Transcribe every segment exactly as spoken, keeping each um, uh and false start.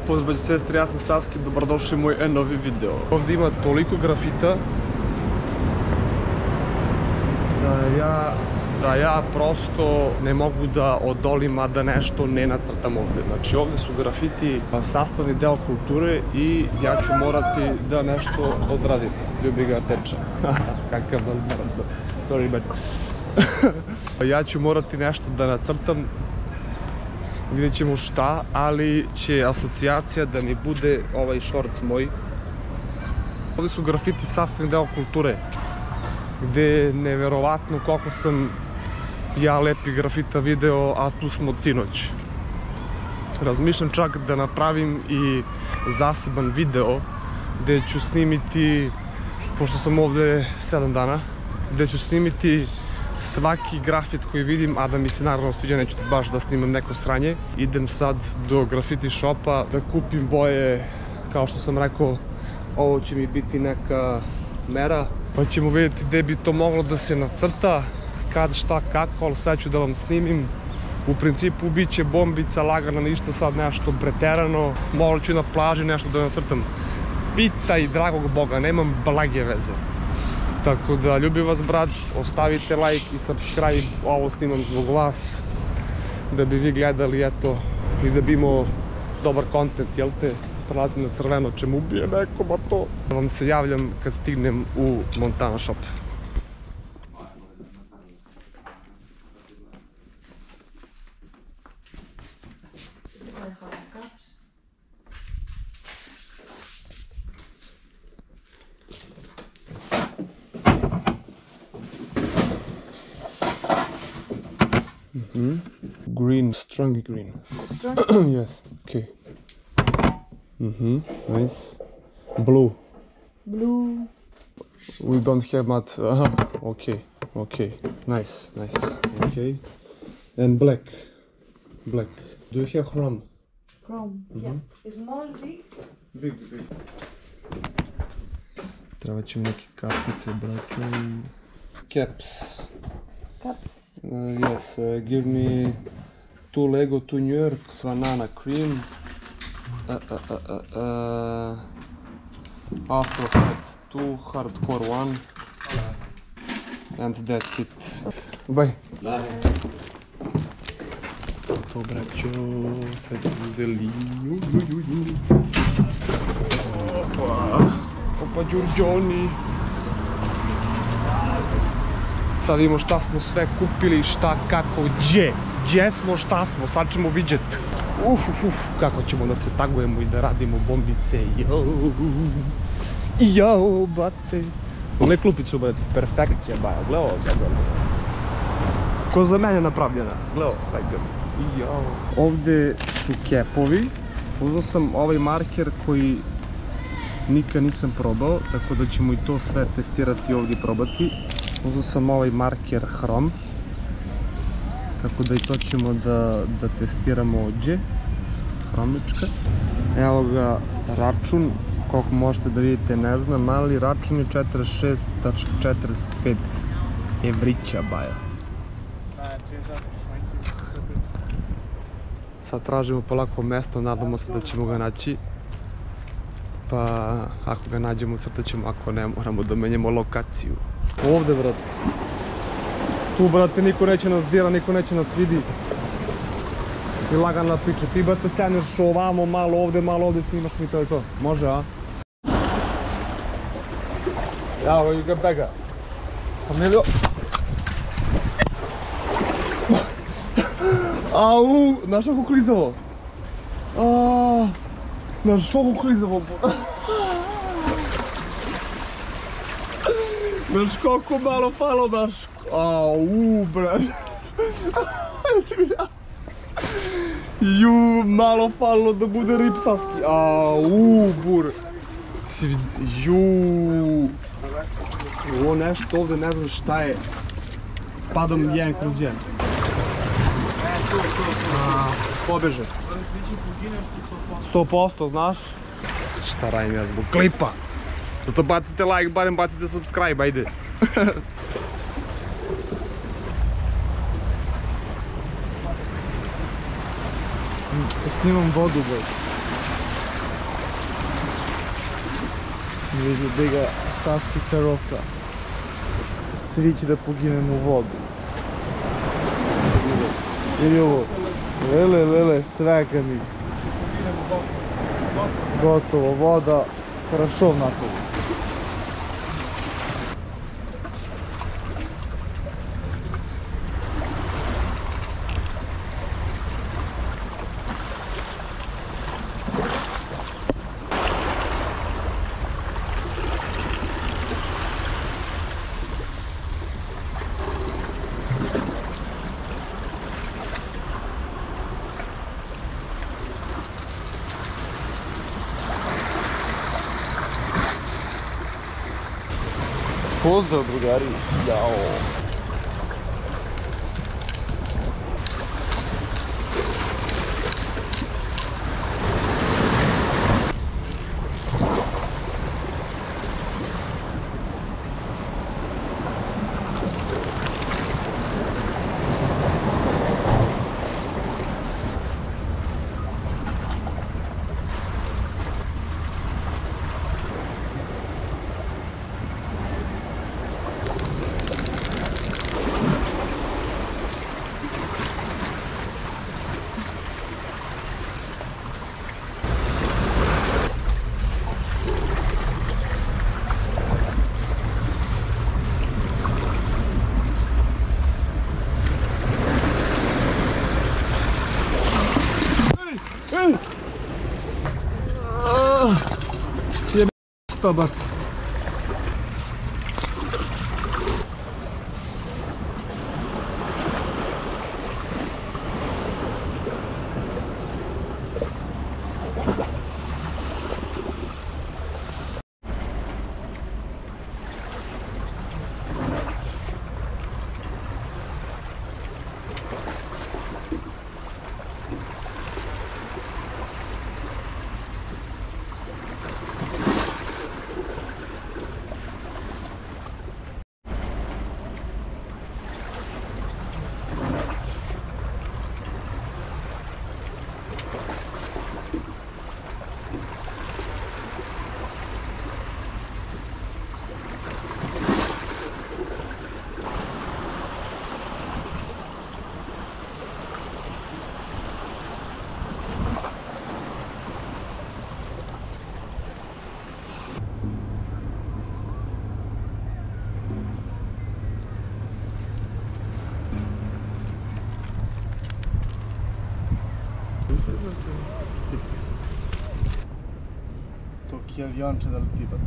pozdrav sestri, ja sam Saski, dobrodošli u moj e-novi video. Ovdje ima toliko grafita da ja, da ja prosto ne mogu da odolim, a da nešto ne nacrtam ovdje. Znači ovdje su grafiti sastavni deo kulture i ja ću morati da nešto odradim. Ljubi ga teča. Kakav balbar. Sorry, but... ja ću morati nešto da nacrtam. Vidjet ćemo šta, ali će asocijacija da mi bude ovaj šorc moj. Ovdje su grafiti sastavni deo kulture, gde je neverovatno koliko sam ja lepi grafita video, a tu smo od sinoć. Razmišljam čak da napravim i zaseban video gde ću snimiti, pošto sam ovdje sedam dana, gde ću snimiti svaki grafit koji vidim, a da mi se naravno sviđa, neću baš da snimam neko sranje. Idem sad do grafiti shopa da kupim boje, kao što sam rekao, ovo će mi biti neka mera, pa ćemo vidjeti gde bi to moglo da se nacrta, kad, šta, kako, ali sad ću da vam snimim. U principu bit će bombica, lagano, ništa sad nešto preterano, možda ću na plaži nešto da nacrtam. Pitaj dragog Boga, nemam blage veze. Tako da, ljubim vas brat, ostavite like i subscribe, ovo snimam zbog vas, da bi vi gledali, eto, i da bi imao dobar kontent, jel te? Prelazim na crveno, čemu ubije nekom, a to... Da vam se javljam kad stignem u Montana shop. Mm-hmm. Green, strong green. Strong? Yes, okay. Mm-hmm, nice. Blue. Blue. We don't have much. Uh, okay, okay. Nice, nice. Okay. And black. Black. Do you have chrome? Chrome, mm-hmm. Yeah. Is small, big? Big, big. Treba će mi neke kapice, braćo. Caps. Caps. Uh, yes, uh, give me two Lego to New York, banana cream, uh, uh, uh, uh, uh, Astro Hat two, hardcore one, and that's it. Bye. Bye. To braćo, sad smo uzeli. Opa, opa Đurđoni. Sad vidimo šta smo sve kupili, šta, kako, gdje, gdje smo, šta smo, sad ćemo vidjeti. Uf, uf, uf, kako ćemo da se tagujemo i da radimo bombice, jao, jao, bate. Gle klupicu, brate, perfekcija, baja, gle ovo, gledaj. Ko za mene napravljena, gle ovo, sve gledaj, jao. Ovdje su kepovi, uzeo sam ovaj marker koji nikad nisam probao, tako da ćemo i to sve testirati ovdje i probati. Uzeo sam ovaj marker hrom, tako da i to ćemo da, da testiramo ovdje, hromička. Evo ga račun, koliko možete da vidite ne znam, ali račun je četrdeset šest zarez četrdeset pet evrića, baja. Sad tražimo polako mesto, nadamo se da ćemo ga naći. Pa ako ga nađemo crtat ćemo, ako ne moramo da menjamo lokaciju. Ovdje, brate. Tu, brate, niko neće nas dira, niko neće nas vidi. I lagana priča. Ti, brate, seneš ovamo, malo ovdje, malo ovdje, snimaš mi to i to. Može, a? Evo, you got bega. Familio. Au, znaš kako klizavo? Aaaa, znaš kako klizavo? Znaš koliko malo falo, znaš... Au, brad. Jesi mi ja? Ju, malo falo da bude ripsaski. Au, bur. Si vidi... Ju. Ovo nešto ovdje, ne znam šta je. Padam jedan kroz jedan. Pobeže. sto posto, znaš? Šta radim ja zbog klipa? Zato bacite like, barem bacite subscribe, ajde. Snimam vodu, boj. Vidi gde ga saskica roka. Svi će da poginemo u vodu. Vidi ovo. Lele, lele, svega mi. Gotovo, voda. Хорошо napravi. Pozdrav drugari, jao. Tabak. Tokio avionče da leti bat.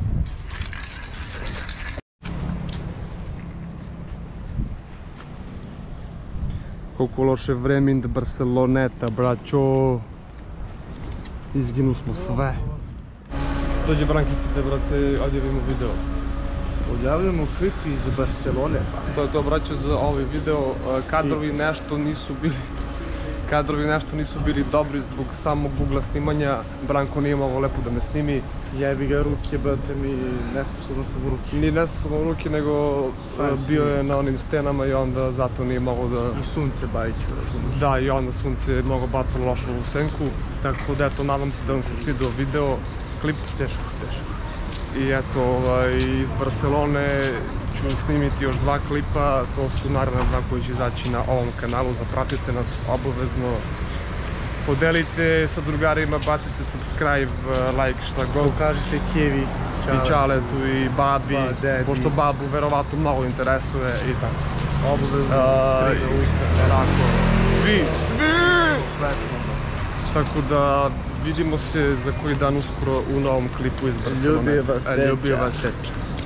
Колко лошо време in Barceloneta, braćo. Izginu smo sve. Dođe Brankicite, brate, odjavimo video. Odjavljamo klip iz Barcelone. To je to, braćo, za ovaj video. Kadrovi nešto nisu bili kadrovi nešto nisu bili dobri zbog samog ugla snimanja. Branko nije mogao lepo da me snimi. Jebi ga ruke, brate, mi nesposobno sam u ruke. Nije nesposobno u ruke, nego bio je na onim stenama i onda zato nije mogao da... I sunce bajiću. Da, i onda sunce je mnogo bacalo lošu u senku. Tako da eto, nadam se da vam se svidio video, klip. Teško, teško. I eto, iz Barcelone ću snimiti još dva klipa, to su naravno dva koji će izaći na ovom kanalu, zapratite nas obavezno, podelite sa drugarima, bacite subscribe, like, šta god. Pokažite Kevi, i Čaletu i Babi, pošto Babu verovatno mnogo interesuje i tako. Obavezno strega ujka. Tako, svi, svi! Tako da vidimo se za koji dan uskoro u novom klipu iz Barcelone. Ljubio vas deča. Ljubio vas deča.